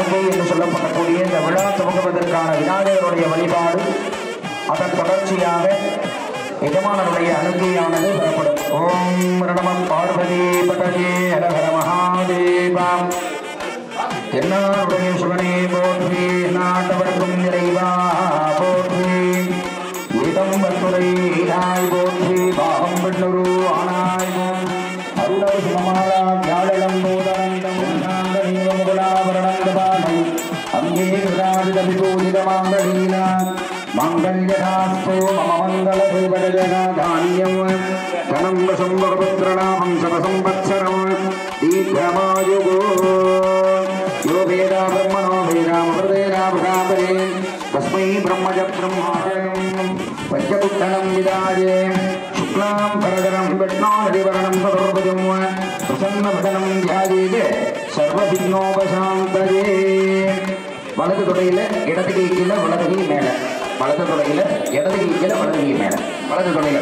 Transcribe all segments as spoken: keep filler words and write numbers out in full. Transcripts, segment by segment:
அனுப்பை என்று சொல்லப்படக்கூடிய இந்த விழா துவங்குவதற்கான விநாயகருடைய வழிபாடு, அதன் தொடர்ச்சியாக எஜமானருடைய அனுகையானது பெறப்படும். ஓம் நம பார்வதி பதயே ஹர மகாதேவம். என்னாருடைய சிவனே போற்றி, நாட்டவர்க்கும் நிறைவா போற்றி, ஏதம் வந்துரை ஈராய் போற்றி, பாகம் பெண்ணுரு ஆனாய் அருளவு சுமமாலா வியாழலம் போதனந்தம் முகுலாபரணந்தபாலை அங்கே கிருதாதித விபூதித மாங்கலீனா மாங்கல்யதாஸ்தோ மம மங்கள தேவதஜகாதானியம் தனம் வசம்பகபுத்ரநாமம் சபசம்பத்சரம் தீர்க்கமாயுகோ யோ வேதா பிரம்மணோ வேதாமృతேனா பிரகாபரே தஸ்மை பிரம்மஜ பிரம்மாஜனம் பஞ்சபுத்தனம் விதாயே சுக்லாம் பரதரம் விஷ்ணோஹரிவரணம் சதுர்புஜம் பிரசன்னபதனம் தியாயேதே சர்வவிக்னோபசாந்தயே. வலது தொடையில இடது கை கீழே வலது கை மேல, வலது தொடையில இடது கை கீழே வலது கை மேல, வலது தொடையில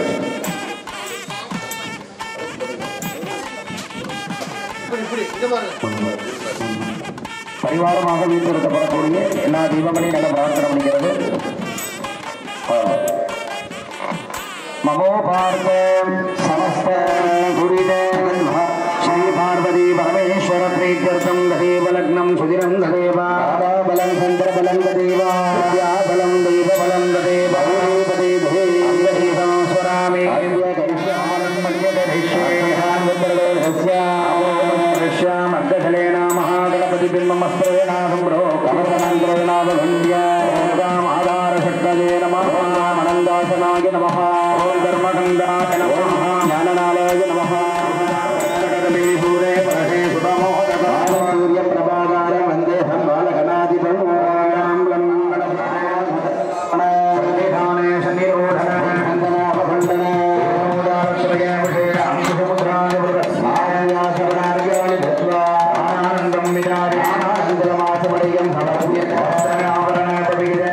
பரிவாரமாக வீட்டிருக்கப்படக்கூடிய எல்லா தீபங்களையும் நல்ல பிரார்த்தனை பண்ணிக்கிறது. மமோ பார்த்த சமஸ்த குருதே ஸ்ரீ பார்வதி பரமேஸ்வர பிரீத்யர்த்தம் ததேவ லக்னம் சுதிரம் ததேவா பலம் சந்திர பலம் ததேவா பலம் தெய்வ பலம் ததேவ ஸ்வராமி மத்தியதேஷ்யாமர்கலேன மகாகணபதி பிம்பமஸ்திரேனாகம் ப்ரோ கவசனாந்திரநாதவந்தியம் ஆதார சக்ததே நமः மனந்தாசனாய நமः தர்மகந்தாய நமः ஞானநாளாய நமः பூரே பரதே சுதமோதகால சூரிய பிரபாகார வந்தேஹம் பாலகணாதிபம் சந்தேகானே சன்னிரோதன வந்தனாபகண்டன உதாரத்ரய விஷய அம்சமுத்ராய பிரஸ்மாயாசவனார்யாணி தத்வா ஆனந்தம் விதாரி ஆனந்தமாசமடியம் சமர்ப்பிய ஆவரண பவித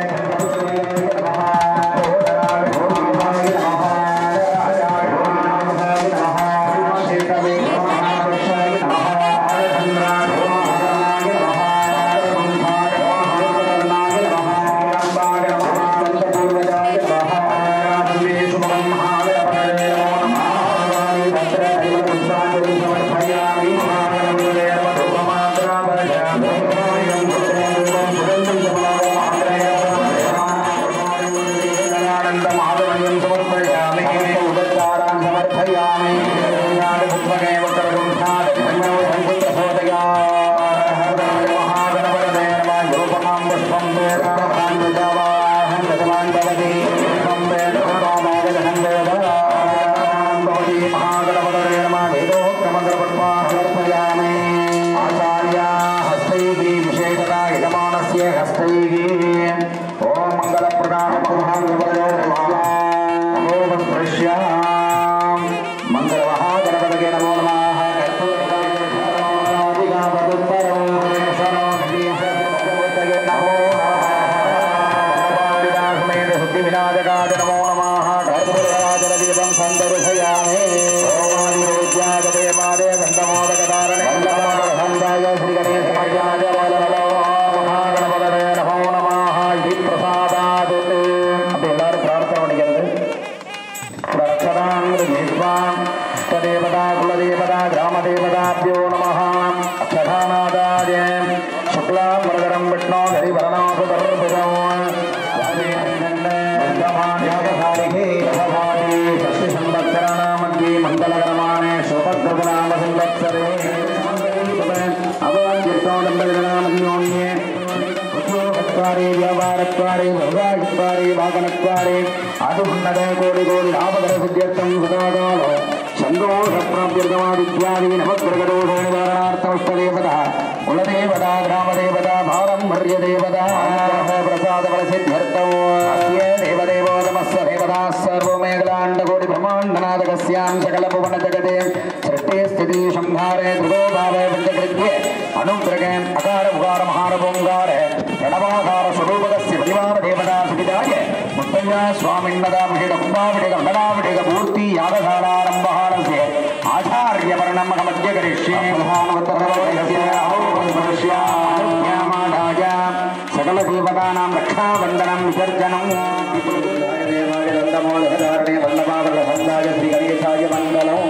கோடி கோடி லாபகர சித்தியர்த்தம் சதாகால சந்தோஷ பிராப்தியர்த்தமாதித்யாதி நவக்கிரகதோஷ நிவாரணார்த்தமஸ்தேவதா குலதேவதா கிராமதேவதா பாரம் மர்ய தேவதா பிரசாத பல சித்தியர்த்தம் அஸ்ய தேவதேவோ நமஸ்ய தேவதா சர்வமேகலாண்ட கோடி பிரம்மாண்டநாதகஸ்யாம் சகல புவன ஜகதே சிருஷ்டே ஸ்திதி சம்ஹாரே திருதோ பாவே பஞ்சகிருத்யே அனுக்கிரகே அகார உகார மகார ஓங்கார பிரணவாகார ஸ்வரூபகஸ்ய பரிவார தேவதா சுகிதாய முத்தையா சுவாமின்னதா விடேக கும்பாவிடேக மண்டலாவிடேக மூர்த்தி யாகசாலாரம்பஹாரஸ்ய ஆச்சாரிய सकल देवतानां रक्षाबंधनं विसर्जनं देवाय वल्लभावल्ल संदाय श्री गणेशाय मंगलम्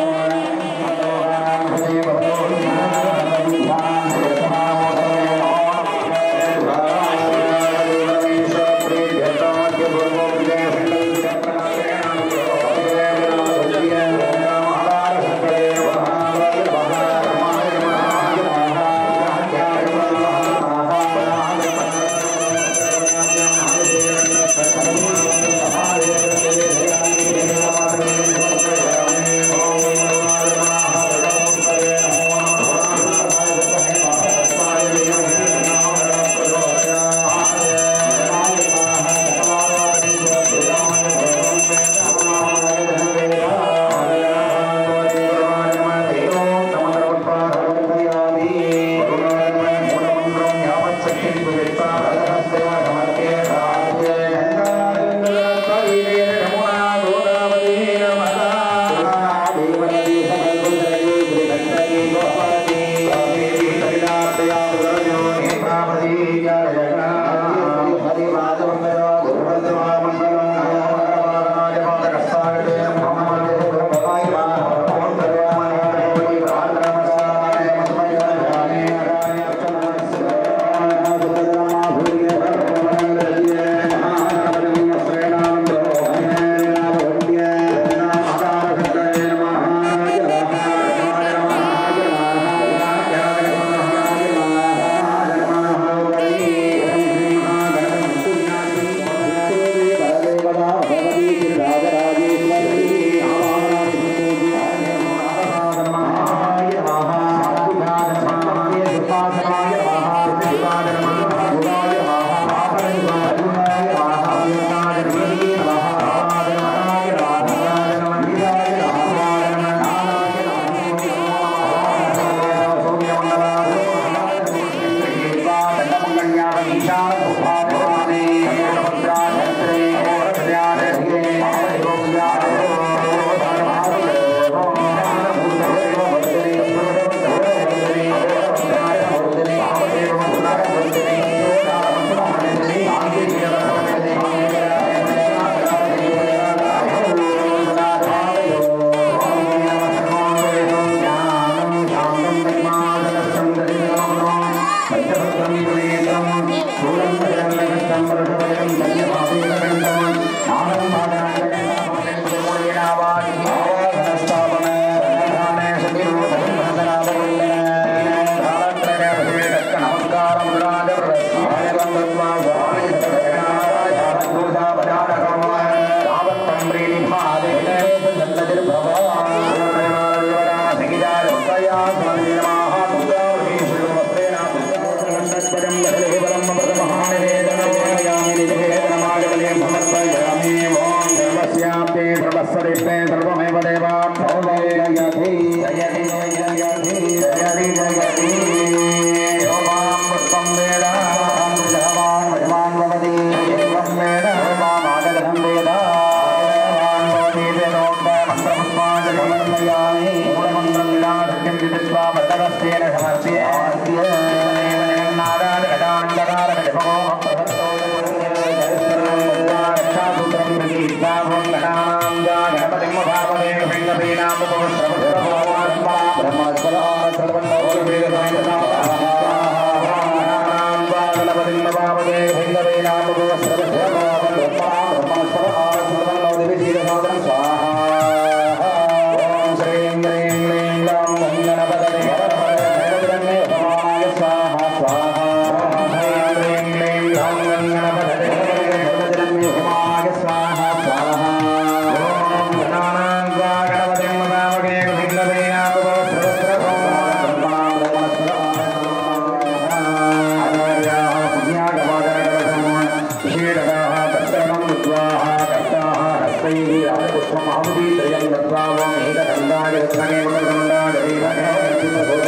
पुष्पमाहुति त्रयं दत्वा वं एकदण्डाय रत्नके वक्रदण्डाय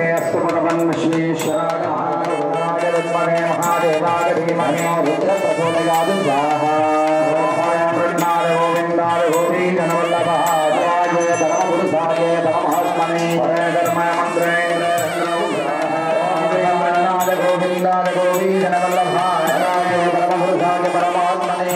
अस्तुपटवन् विश्वेश्वराय महादेवाय विद्महे महादेवाय धीमहि रुद्र प्रचोदयात् स्वाहा कृष्णाय गोविन्दाय गोपीजनवल्लभाय परमपुरुषाय परमात्मने परमकर्मय मन्त्रेन्द्र गोविन्दाय गोपीजनवल्लभाय परमपुरुषाय परमात्मने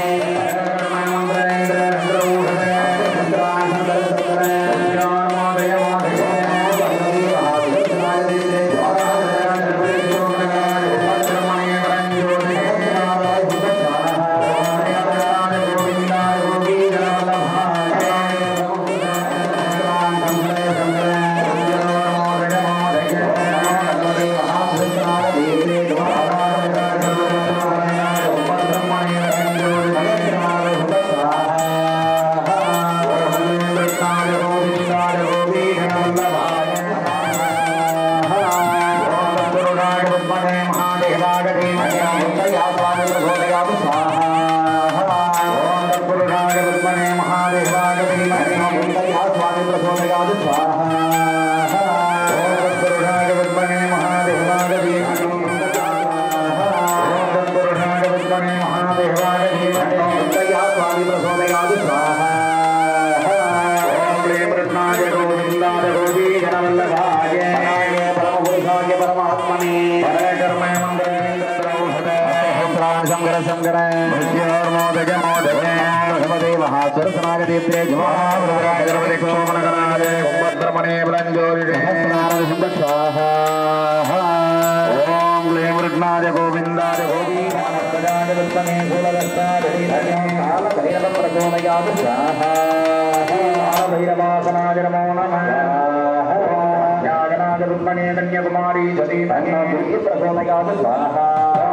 कन्याकुमारी प्रचोदयात् स्वाहा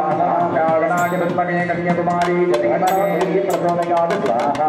कन्याकुमारी प्रचोदयात् स्वाहा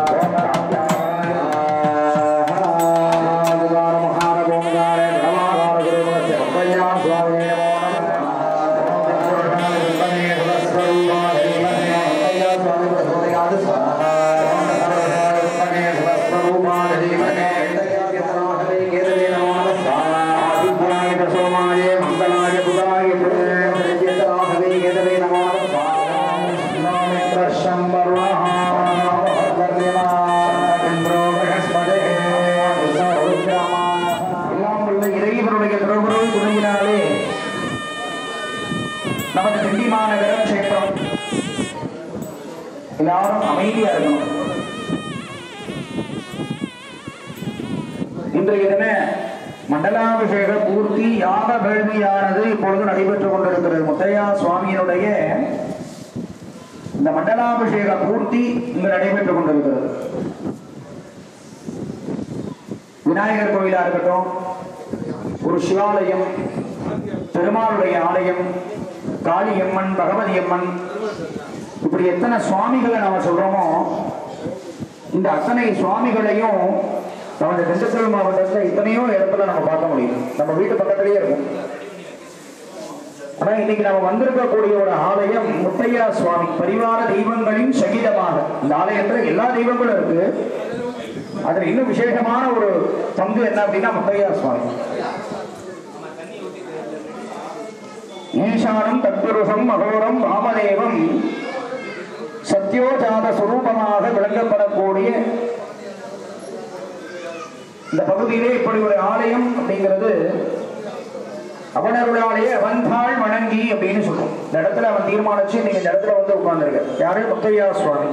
இன்றைய தின மண்டலாபிஷேக பூர்த்தி யாக வேள்வியானது இப்பொழுது நடைபெற்றுக் கொண்டிருக்கிறது. முத்தையா சுவாமியினுடைய இந்த மண்டலாபிஷேக பூர்த்தி இங்கு நடைபெற்றுக் கொண்டிருக்கிறது. விநாயகர் கோயிலா இருக்கட்டும், ஒரு சிவாலயம், பெருமாளுடைய ஆலயம், காளியம்மன், பகவதி அம்மன், இப்படி எத்தனை சுவாமிகளை நாம சொல்றோமோ இந்த அத்தனை சுவாமிகளையும் நமது திண்டுக்கல் மாவட்டத்தில் இத்தனையோ இடத்துல நம்ம பார்க்க முடியும். நம்ம வீட்டு பக்கத்திலேயே இருக்கும். ஆனா இன்னைக்கு நம்ம வந்திருக்கக்கூடிய ஒரு ஆலயம் முத்தையா சுவாமி பரிவார தெய்வங்களின் சகிதமாக. இந்த ஆலயத்துல எல்லா தெய்வங்களும் இருக்கு. அதுல இன்னும் விசேஷமான ஒரு பங்கு என்ன அப்படின்னா முத்தையா சுவாமி. ஈசானம் தத்புருஷம் மகோரம் வாமதேவம் சத்யோஜாத சுரூபமாக விளங்கப்படக்கூடிய இந்த பகுதியிலே இப்படி ஒரு ஆலயம் அப்படிங்கிறது அவனருளாலேயே அவன்தாள் வணங்கி அப்படின்னு சொல்றோம். இந்த இடத்துல அவன் தீர்மானிச்சு நீங்க இந்த இடத்துல வந்து உட்கார்ந்துருக்க யாரு? முத்தையா சுவாமி.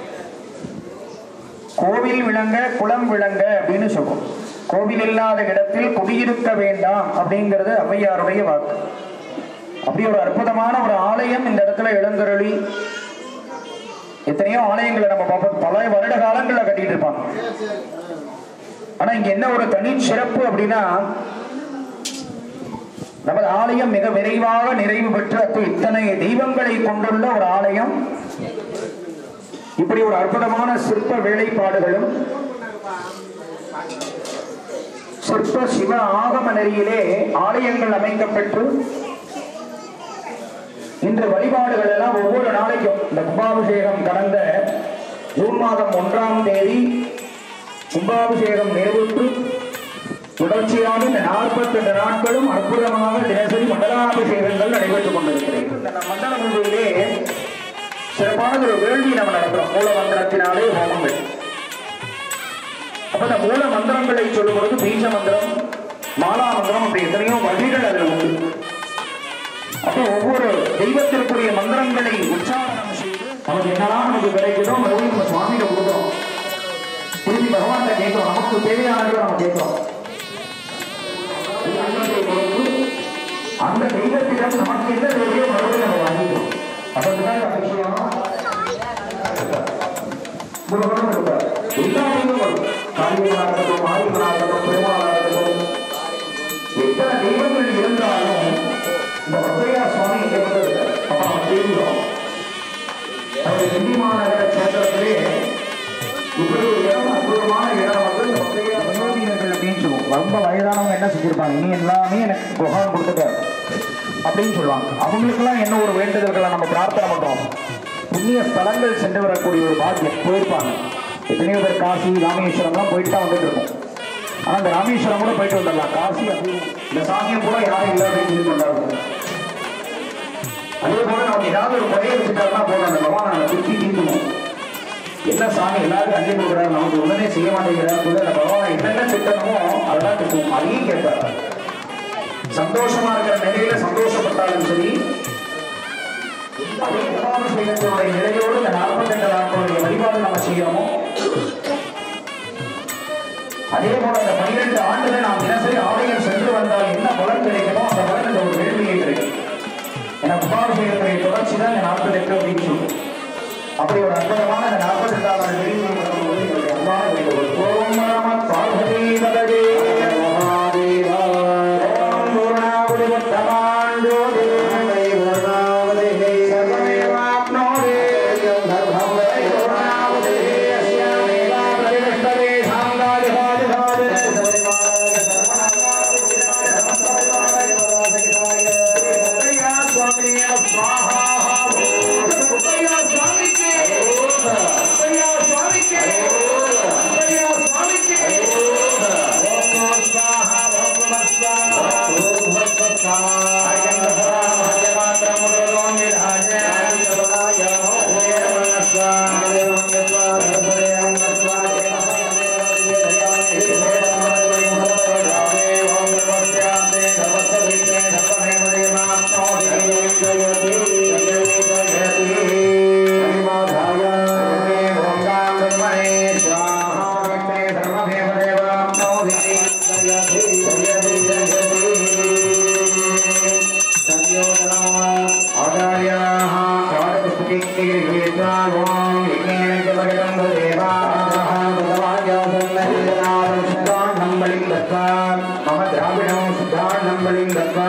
கோவில் விளங்க குளம் விளங்க அப்படின்னு சொல்றோம். கோவில் இல்லாத இடத்தில் குடியிருக்க வேண்டாம் அப்படிங்கிறது ஔவையாருடைய வாக்கு. அப்படி ஒரு அற்புதமான ஒரு ஆலயம் இந்த இடத்துல எழுந்தருளி, எத்தனையோ ஆலயங்களை நம்ம பார்ப்போம், பல வருட காலங்கள்ல கட்டிட்டு இருப்பாங்க. ஆனா இங்க என்ன ஒரு தனி சிறப்பு அப்படின்னா, நமது ஆலயம் மிக விரைவாக நிறைவு பெற்று இத்தனை தெய்வங்களை கொண்டுள்ள ஒரு ஆலயம். இப்படி ஒரு அற்புதமான சிற்ப வேலைப்பாடுகளும் சிற்ப சிவ ஆகம நெறியிலே ஆலயங்கள் அமைக்கப்பெற்று இன்று வழிபாடுகள் எல்லாம் ஒவ்வொரு நாளைக்கும் இந்த கும்பாபிஷேகம் கடந்த ஜூன் மாதம் ஒன்றாம் தேதி கும்பாபிஷேகம் நிறைவுற்று தொடர்ச்சியாக இந்த நாற்பத்தி எட்டு நாட்களும் அற்புதமாக தினசரி மண்டலாபிஷேகங்கள் நடைபெற்றுக் கொண்டிருக்கிறது. இந்த மண்டல பூஜையிலே சிறப்பான ஒரு வேள்வி நம்ம நடக்கிறோம். மூல மந்திரத்தினாலே ஹோமங்கள். அப்ப இந்த மூல மந்திரங்களை சொல்லும் பொழுது பீஜ மந்திரம், மாலா மந்திரம், அப்படி எத்தனையோ வழிகள் அதில் உண்டு. அப்போ ஒவ்வொரு தெய்வத்திற்குரிய மந்திரங்களை உச்சாரணம் செய்து நமக்கு என்னெல்லாம் நமக்கு கிடைக்குதோ மறுபடியும் நம்ம சுவாமியில கொடுக்குறோம். திருப்பி பகவான் கேட்கிறோம், நமக்கு தேவையானதை நம்ம கேட்கிறோம். அந்த தெய்வத்திடம் நமக்கு என்ன தேவையோ மறுபடியும் நம்ம வாங்கிக்கிறோம். அதற்குதான் அந்த விஷயம் எல்லா தெய்வங்களும் காளியம்மனாகட்டும், மாரியம்மனாகட்டும், பெருமாளாகட்டும், எத்தனை தெய்வங்கள் இருந்தாலும் இந்த ஒத்தையா சுவாமி இங்கே வந்து அப்ப நம்ம தெரிகிறோம். அவருடைய தில்லி மாநகர சேத்திரத்திலே இப்படி ஒரு இடம், அற்புதமான இடம் வந்து இந்த ஒத்தையா வினோதினர்கள் அப்படின்னு சொல்லுவோம். ரொம்ப வயதானவங்க என்ன செஞ்சிருப்பாங்க, இனி எல்லாமே எனக்கு பகவான் கொடுத்துட்டார் அப்படின்னு சொல்லுவாங்க. அவங்களுக்கெல்லாம் என்ன ஒரு வேண்டுதல்களை நம்ம பிரார்த்தனை பண்றோம். புண்ணிய ஸ்தலங்கள் சென்று வரக்கூடிய ஒரு பாக்கியம் போயிருப்பாங்க. எத்தனையோ பேர் காசி ராமேஸ்வரம்லாம் போயிட்டு தான் வந்துட்டு இருக்கோம். ஆனால் இந்த ராமேஸ்வரம் கூட போயிட்டு வந்துடலாம். காசி அப்படின்னு இந்த சாமியம் கூட யாரும் இல்லை அப்படின்னு சொல்லி கொண்டாடுறோம். அதே போல நம்ம ஏதாவது ஒரு குறைய வச்சுட்டாருன்னா போதும், அந்த பகவான் நம்ம சுற்றி தீர்க்கணும். என்ன சாமி எல்லாருக்கும் அள்ளி கொடுக்குறாரு, நமக்கு உடனே செய்ய மாட்டேங்கிறார் சொல்லி அந்த பகவானை என்னென்ன திட்டமோ அதெல்லாம் திட்டம் அதையும் கேட்பார். சந்தோஷமா இருக்கிற நிலையில சந்தோஷப்பட்டாலும் சரி, அதே உபாபிஷேகத்தினுடைய நிலையோடு இந்த நாற்பத்தி ரெண்டு நாட்களுடைய வழிபாடு நம்ம செய்யறோமோ, அதே போல இந்த பன்னிரண்டு ஆண்டுகள் நாம் தினசரி ஆலயம் சென்று வந்தால் என்ன பலன் கிடைக்குமோ அந்த பலன் இந்த ஒரு வேள்வியை கிடைக்கும். எனக்கு உபாபிஷேகத்துடைய தொடர்ச்சி தான் இந்த நாற்பத்தி எட்டு அப்படின்னு சொல்லுவோம். அப்படி ஒரு அற்புதமான இந்த நாற்பத்தி ரெண்டாவது வேள்வியை அன்பான வேண்டுகோள். ஓம் நம பார்வதி பதவே மகாதேவா. ஓம் பூர்ணாவதி வர்த்தமாண்டோ தேவை பூர்ணாவதி சர்வமேவாப்னோதி சர்வம் பூர்ணாவதி அஸ்யாமேவா பிரதிஷ்டதே சாங்காதி பாதி பாதி சர்வமாய சர்வநாமாதி விதாய சமஸ்தவாய வராசகிதாய முத்தையா சுவாமியே ஸ்வாஹா. முத்தையா சுவாமிக்கு முத்தையா சுவாமிக்கு முத்தையா சுவாமிக்கு ஓம் ஸ்வாஹா ஓம் ஸ்வாஹா ஓம் ஸ்வாஹா அயங்கரா மத்யமாத்ரம் முதலோம் விராஜ ஆதிதவனாய ஓம் ஸ்வாஹா ஓம் ஸ்வாஹா ஓம் ஸ்வாஹா मम द्राविणो सिद्धार्थं बलिंगत्वा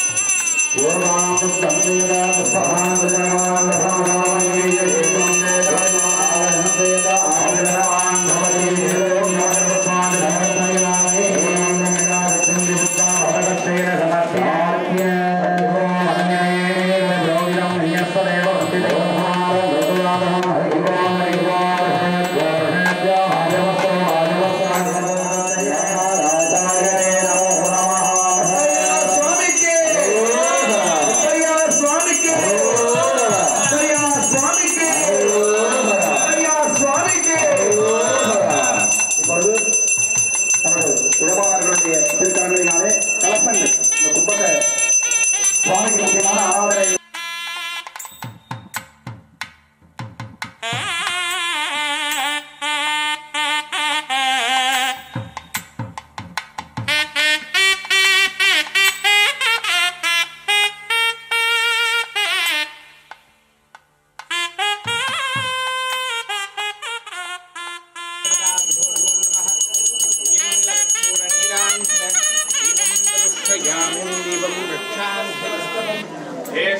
Om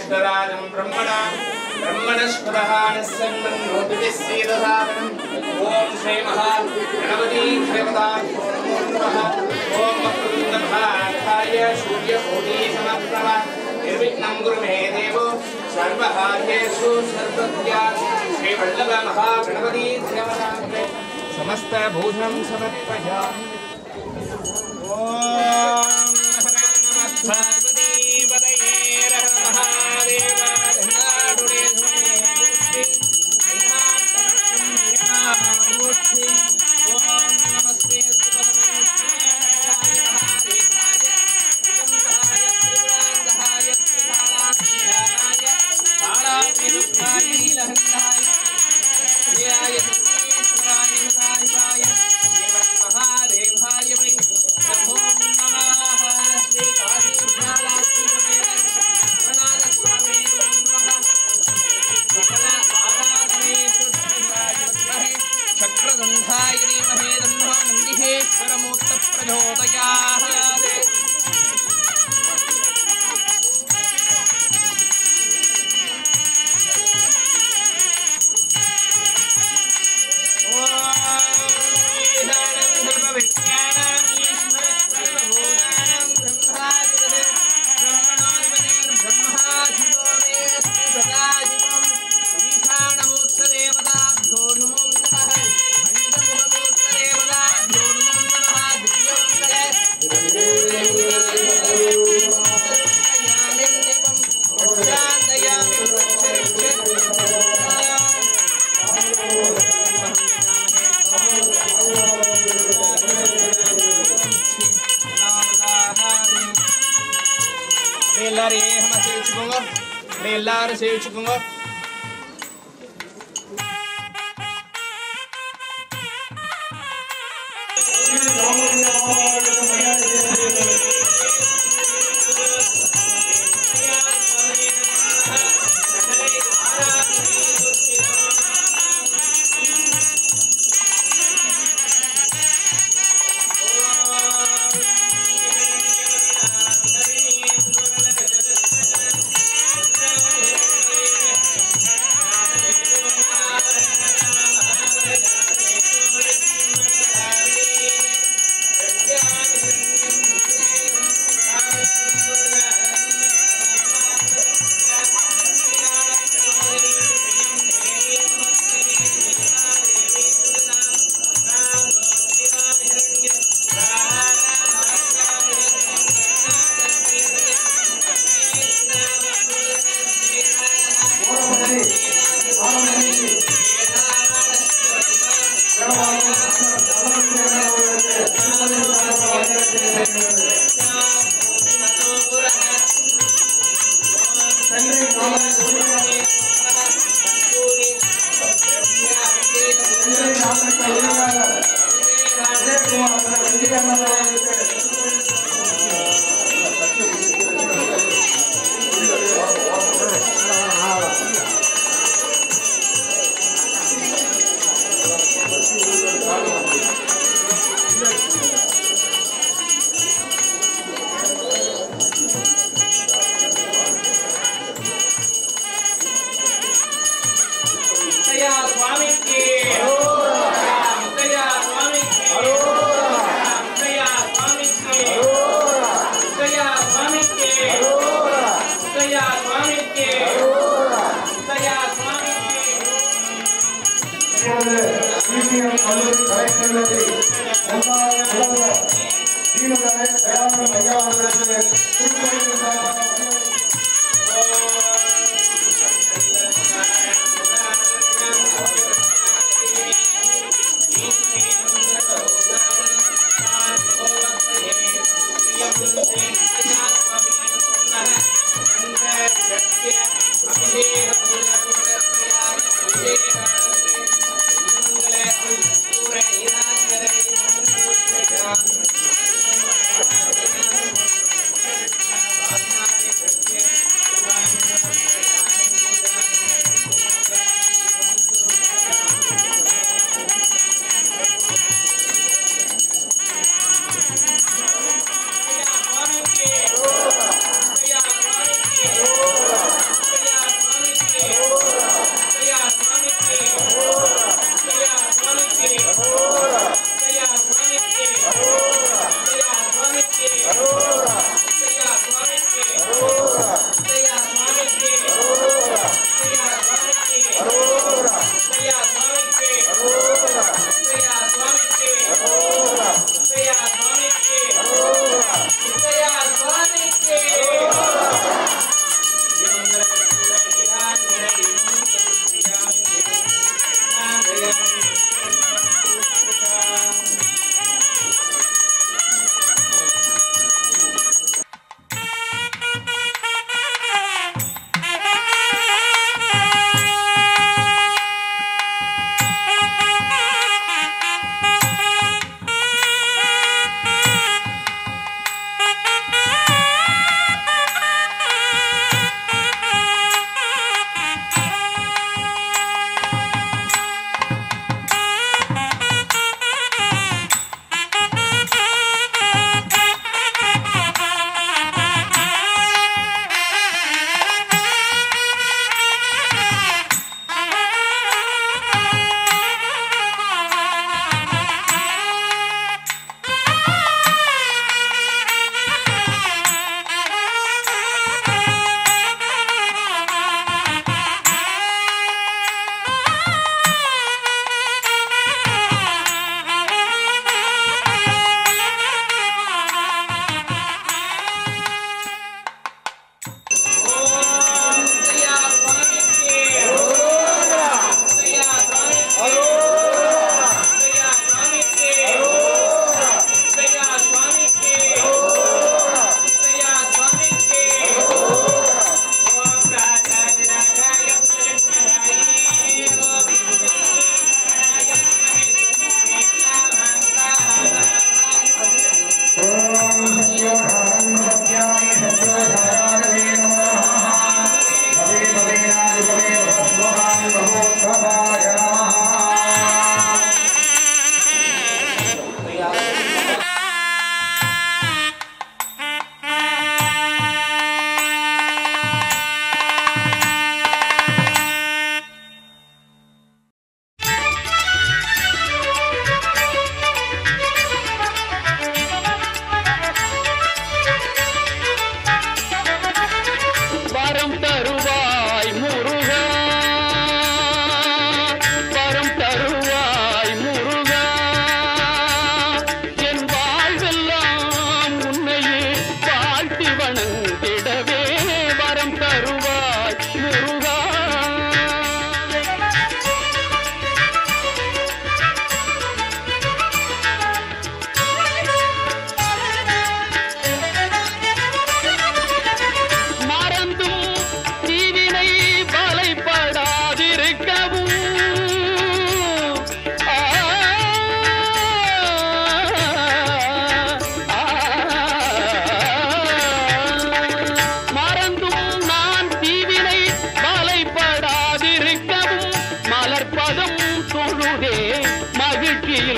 ज्येष्ठराजं ब्रह्मणा ब्रह्मणस्पदः निस्सन्मन्नोतिभिस्सीदसादनम् ॐ श्री महागणपति देवताभ्यो नमो नमः ॐ वक्रतुण्डमहाकाय सूर्यकोटिसमप्रभ निर्विघ्नं कुरु मे देवो सर्वकार्येषु सर्वज्ञा श्रीवल्लभ महागणपति देवताभ्यो समस्त भूषणं समर्पयामि। ॐ पार्वती पतये हर महादेव धनाडुरे धुने मूर्ति ॐ नमस्ते परमेश्वराय महादेवाय त्रियम्बकाय त्रिपुरान्तकाय त्रिकालाक्षिहाय कालाग्निरुद्धाय नीलकण्ठाय जयाय सर्वेश्वराय सदाशिवाय श्रीमन्महादेवाय वै नमो नमः। श्री काशीभ्यालात्मने गणाधस्वामी नमः। सकल आराधनेषु श्रीराजवद्महे चक्रगन्धाय धीमहि तन्नो नन्दिकेश्वरमूर्तप्रचोदयात्। எல்லாரும் ஏகமா சேவிச்சுக்கோங்க. எல்லாரும் சேவிச்சுக்கோங்க.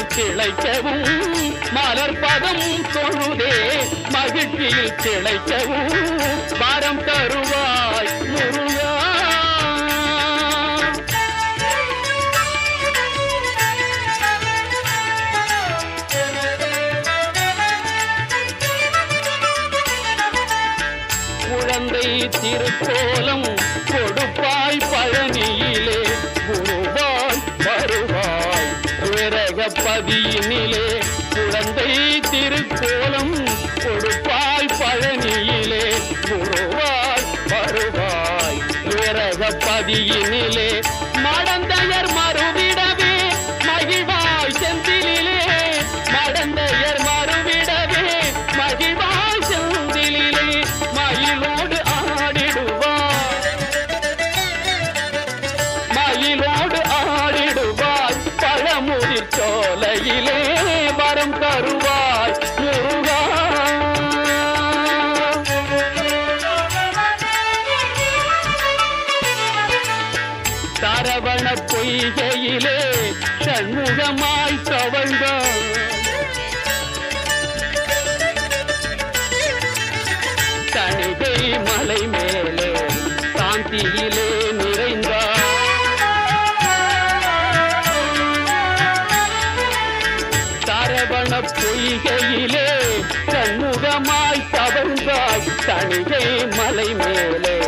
திளைக்கவும் மலர் பதம் தொழுதே மகிழ்ச்சியில் திளைக்கவும் வரம் தருவாய் முருகா. குழந்தை திருக்கோலம் கொடுப்பாய் பழனியிலே குருவாய் வருவாய் விரகப்பதியினிலே. குழந்தை திருக்கோலம் கொடுப்பாய் பழனியிலே குருவாய் வருவாய் விரகப்பதியினிலே. மடந்தையர் மறுவிடவே மகிழ்வாய் செந்திலே மடந்தையர் மறுவிடவே மகிழ்வாய் செந்திலே. மயிலோடு ஆடிடுவாய் மயிலோடு ஆடிடுவாய் பழமுதிர் சோலையிலே வரம் தருவாய் முருகா. சரவண பொய்கையிலே சண்முகமாய் தவழ்ந்தாய் தணிகை மலை மேலே சாந்தியிலே நிறைந்தாய். சரவண பொய்கையிலே சண்முகமாய் தவழ்ந்தாய் தணிகை மலை மேலே